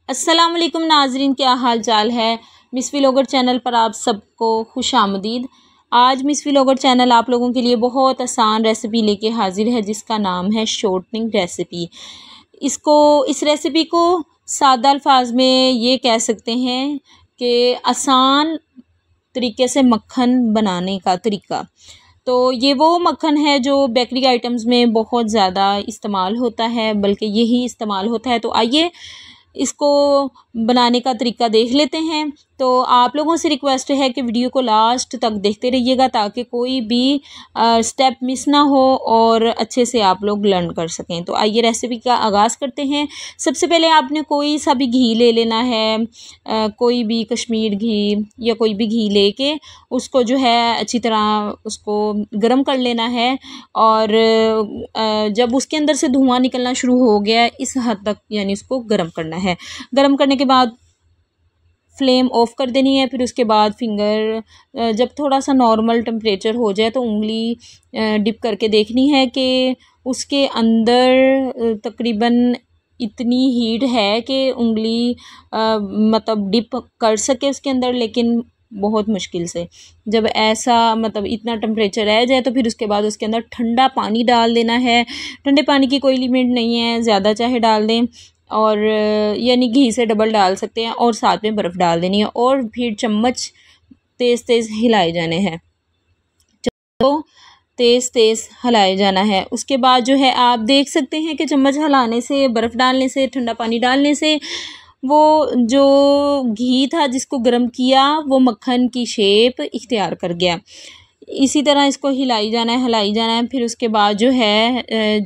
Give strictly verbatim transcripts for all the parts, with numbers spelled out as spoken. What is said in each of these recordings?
अस्सलाम वालेकुम नाजरीन, क्या हाल चाल है। मिस व्लॉगर चैनल पर आप सबको खुश आमदीद। आज मिस व्लॉगर चैनल आप लोगों के लिए बहुत आसान रेसिपी लेके हाजिर है जिसका नाम है शॉर्टनिंग रेसिपी। इसको इस रेसिपी को सादा अल्फाज में ये कह सकते हैं कि आसान तरीके से मक्खन बनाने का तरीका। तो ये वो मक्खन है जो बेकरी आइटम्स में बहुत ज़्यादा इस्तेमाल होता है, बल्कि यही इस्तेमाल होता है। तो आइए इसको बनाने का तरीका देख लेते हैं। तो आप लोगों से रिक्वेस्ट है कि वीडियो को लास्ट तक देखते रहिएगा ताकि कोई भी स्टेप मिस ना हो और अच्छे से आप लोग लर्न कर सकें। तो आइए रेसिपी का आगाज़ करते हैं। सबसे पहले आपने कोई सा भी घी ले लेना है, आ, कोई भी कश्मीर घी या कोई भी घी लेके उसको जो है अच्छी तरह उसको गर्म कर लेना है। और आ, जब उसके अंदर से धुआं निकलना शुरू हो गया इस हद तक यानी उसको गर्म करना है। गर्म करने के बाद फ्लेम ऑफ कर देनी है। फिर उसके बाद फिंगर जब थोड़ा सा नॉर्मल टेम्परेचर हो जाए तो उंगली डिप करके देखनी है कि उसके अंदर तकरीबन इतनी हीट है कि उंगली मतलब डिप कर सके उसके अंदर, लेकिन बहुत मुश्किल से। जब ऐसा मतलब इतना टेम्परेचर रह जाए तो फिर उसके बाद उसके अंदर ठंडा पानी डाल देना है। ठंडे पानी की कोई लिमिट नहीं है, ज़्यादा चाहे डाल दें, और यानी घी से डबल डाल सकते हैं। और साथ में बर्फ़ डाल देनी है और फिर चम्मच तेज़ तेज़ हिलाए जाने हैं। तो तेज़ तेज़ हिलाए जाना है। उसके बाद जो है आप देख सकते हैं कि चम्मच हिलाने से, बर्फ़ डालने से, ठंडा पानी डालने से वो जो घी था जिसको गर्म किया वो मक्खन की शेप इख्तियार कर गया। इसी तरह इसको हिलाई जाना है हिलाई जाना है। फिर उसके बाद जो है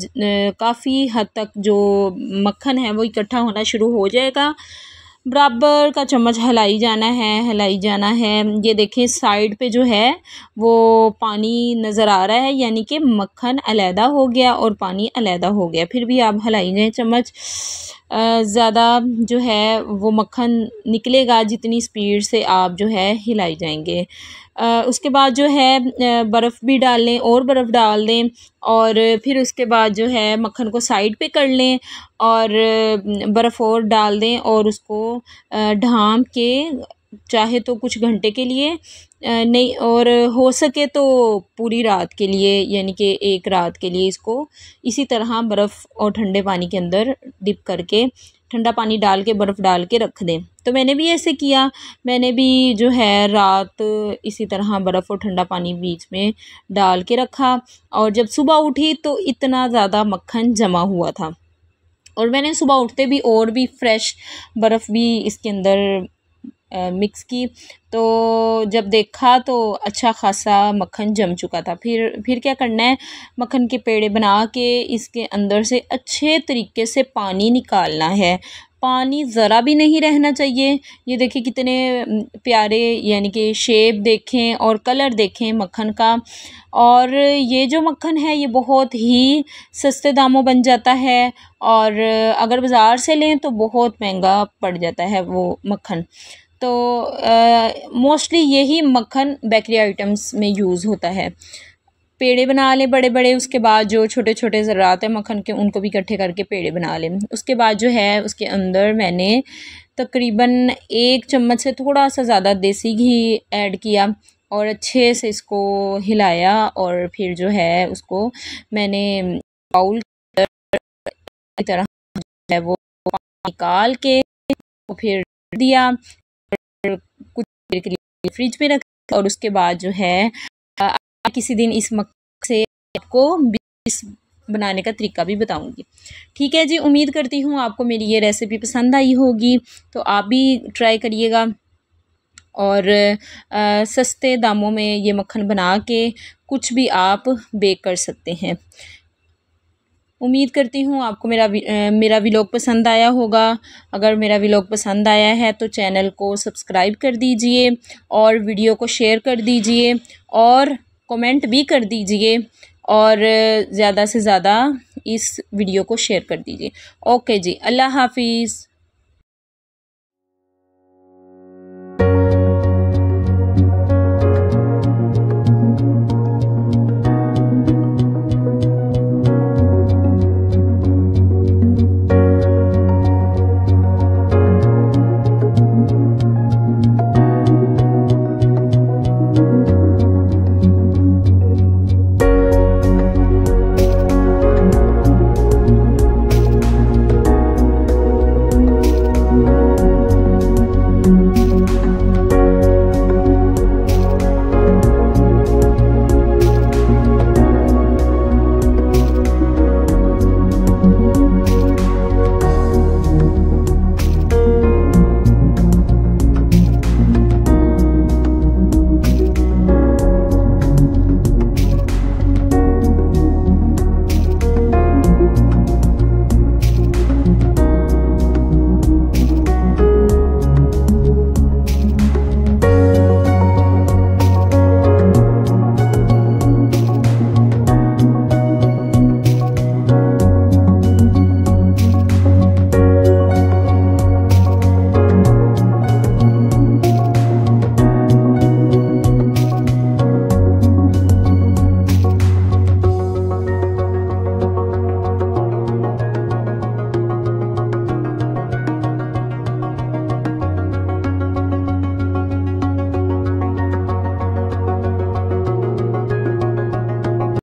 काफ़ी हद तक जो मक्खन है वो इकट्ठा होना शुरू हो जाएगा। बराबर का चम्मच हिलाई जाना है हिलाई जाना है। ये देखें साइड पे जो है वो पानी नज़र आ रहा है, यानी कि मक्खन अलहदा हो गया और पानी अलहदा हो गया। फिर भी आप हिलाई जाएँ, चम्मच ज़्यादा जो है वो मक्खन निकलेगा जितनी स्पीड से आप जो है हिलाई जाएंगे। Uh, उसके बाद जो है बर्फ़ भी डाल लें और बर्फ़ डाल दें और फिर उसके बाद जो है मक्खन को साइड पे कर लें और बर्फ़ और डाल दें और उसको ढाँप के चाहे तो कुछ घंटे के लिए नहीं, और हो सके तो पूरी रात के लिए, यानी कि एक रात के लिए इसको इसी तरह बर्फ़ और ठंडे पानी के अंदर डिप करके ठंडा पानी डाल के बर्फ़ डाल के रख दें। तो मैंने भी ऐसे किया। मैंने भी जो है रात इसी तरह बर्फ़ और ठंडा पानी बीच में डाल के रखा और जब सुबह उठी तो इतना ज़्यादा मक्खन जमा हुआ था। और मैंने सुबह उठते भी और भी फ्रेश बर्फ़ भी इसके अंदर आ, मिक्स की। तो जब देखा तो अच्छा खासा मक्खन जम चुका था। फिर फिर क्या करना है, मक्खन के पेड़े बना के इसके अंदर से अच्छे तरीके से पानी निकालना है। पानी ज़रा भी नहीं रहना चाहिए। ये देखिए कितने प्यारे यानी कि शेप देखें और कलर देखें मक्खन का। और ये जो मक्खन है ये बहुत ही सस्ते दामों बन जाता है और अगर बाज़ार से लें तो बहुत महंगा पड़ जाता है वो मक्खन। तो मोस्टली यही मक्खन बेकरी आइटम्स में यूज़ होता है। पेड़े बना लें बड़े बड़े, उसके बाद जो छोटे छोटे ज़र्रात हैं मक्खन के उनको भी इकट्ठे करके पेड़े बना लें। उसके बाद जो है उसके अंदर मैंने तकरीबन एक चम्मच से थोड़ा सा ज़्यादा देसी घी ऐड किया और अच्छे से इसको हिलाया और फिर जो है उसको मैंने बाउल की तरह है वो निकाल के फिर दिया, कुछ देर के लिए फ्रिज में रखा। और उसके बाद जो है किसी दिन इस मक्खन से आपको इस बनाने का तरीका भी बताऊंगी। ठीक है जी, उम्मीद करती हूँ आपको मेरी ये रेसिपी पसंद आई होगी, तो आप भी ट्राई करिएगा और आ, सस्ते दामों में ये मक्खन बना के कुछ भी आप बेक कर सकते हैं। उम्मीद करती हूँ आपको मेरा मेरा व्लॉग पसंद आया होगा। अगर मेरा व्लॉग पसंद आया है तो चैनल को सब्सक्राइब कर दीजिए और वीडियो को शेयर कर दीजिए और कमेंट भी कर दीजिए और ज़्यादा से ज़्यादा इस वीडियो को शेयर कर दीजिए। ओके जी, अल्लाह हाफिज़। है।